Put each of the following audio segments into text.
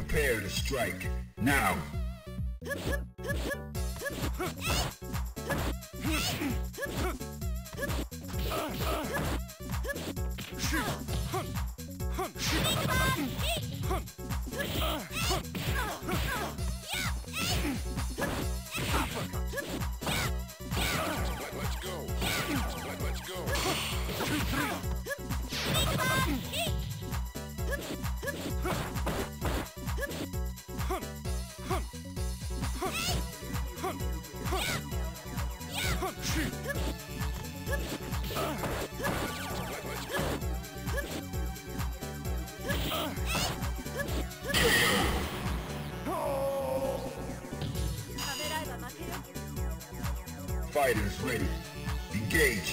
Prepare to strike. Now. Let's go. Let's go. 2, 3. Fighters ready. Engage.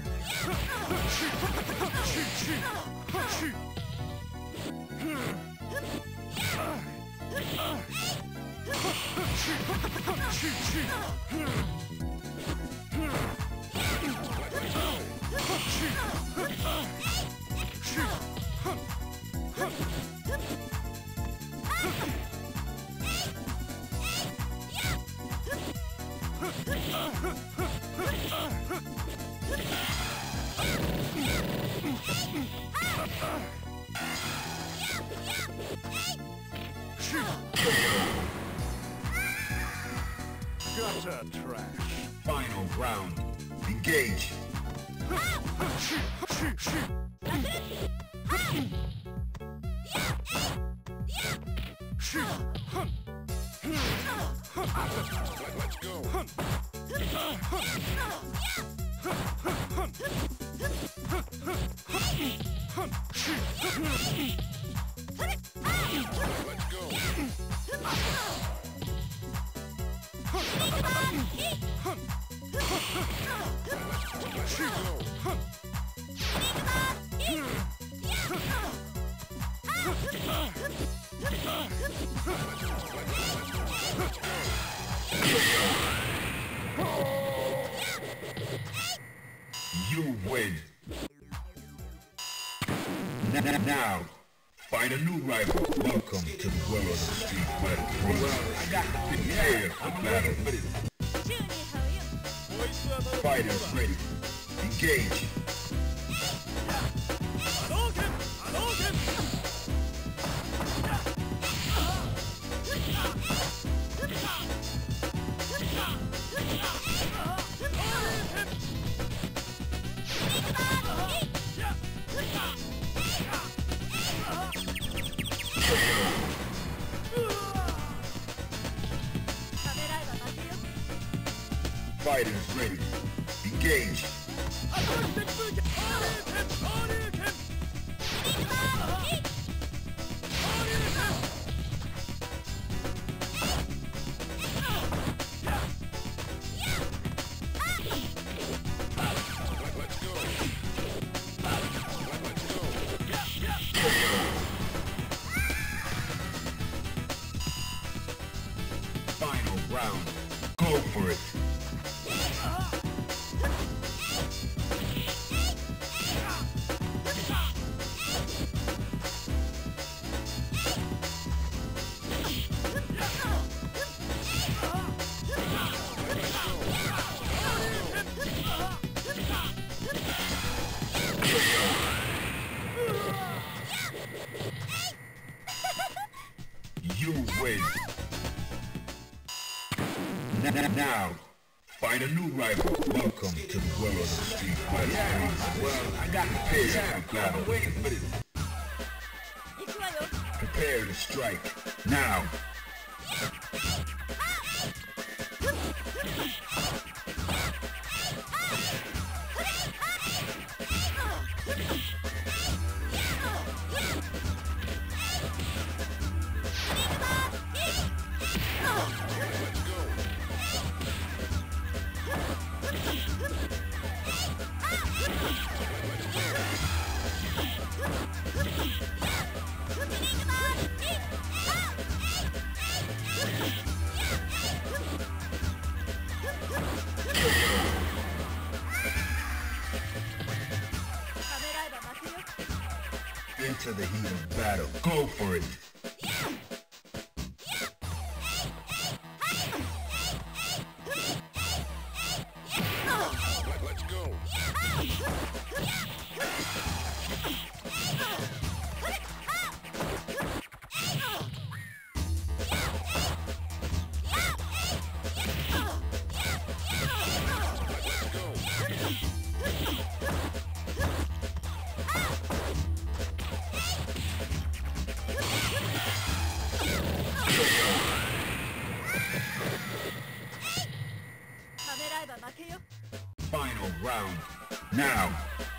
Gutter trash. Final round. Engage. Let's go. Let's go. Let's go. You win. Now, find a new rival. Welcome to the world of Street Fighter 3. Prepare for battle. Fighters ready. Engage. Fighters ready. Engage. Final round. Go for it. You win. Now, find a new rival. Welcome to the world of Street Fighter 3. Well, I got prepared for battle. Waiting for this. Prepare to strike. Now. Into the heat of battle. Go for it. Final round. Now.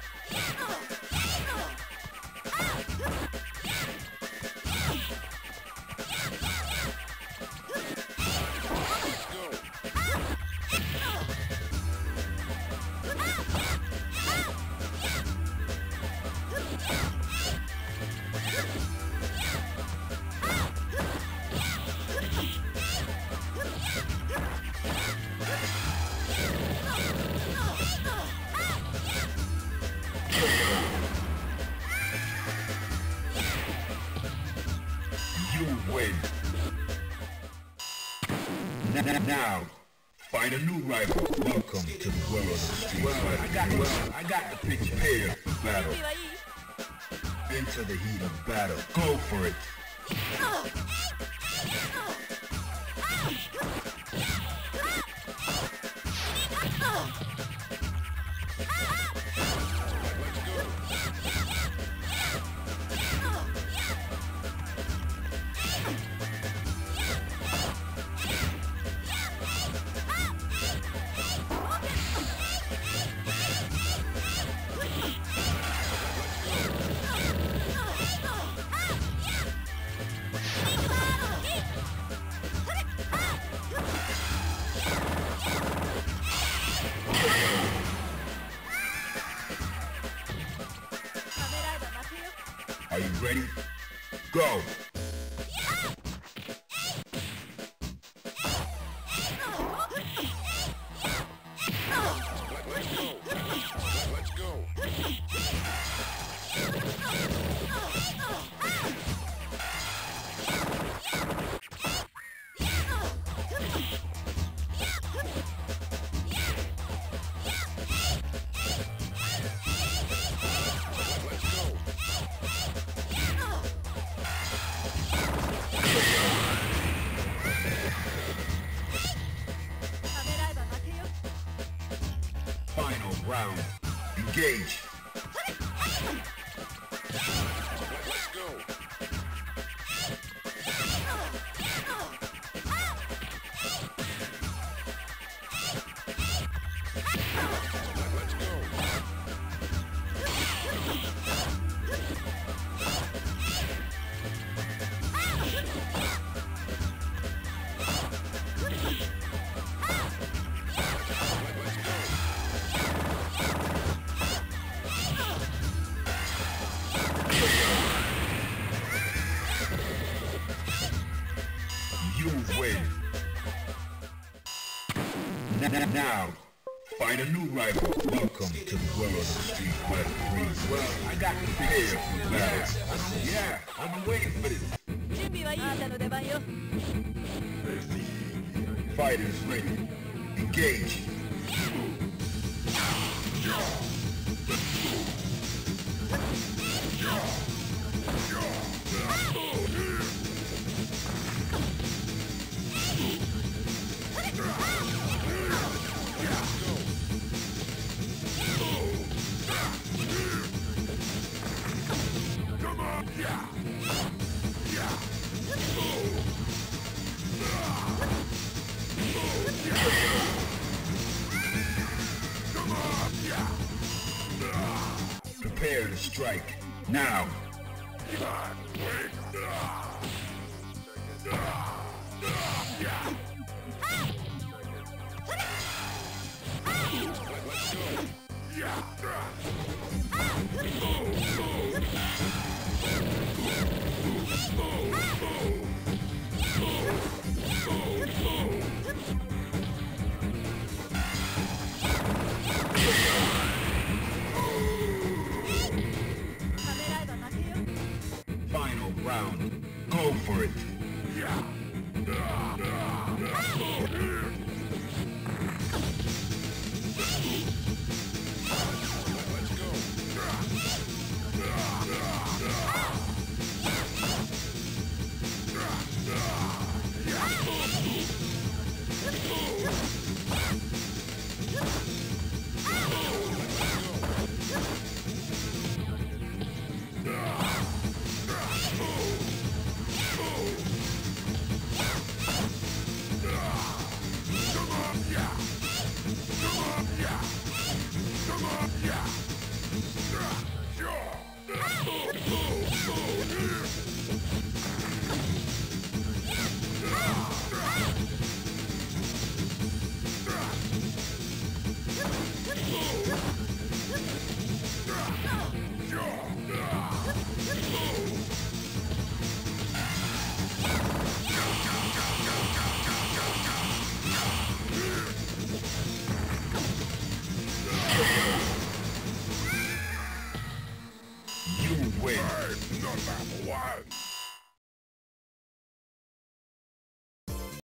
You win. Now, find a new rival. Welcome to the world of street fighting. I got the picture. Prepare for battle. Into the heat of battle. Go for it. Are you ready? Go! Let's go. Final round. Engage. Let's go. Let's go. You win. Now, find a new rival. Welcome to the world of street fighting. Well, I got the picture for battle. Yeah, I've been waiting for this. 準備はいいあんたの出番よ Fighters ready. Engage. Prepare to strike. Now. Final round. Go for it. Number one.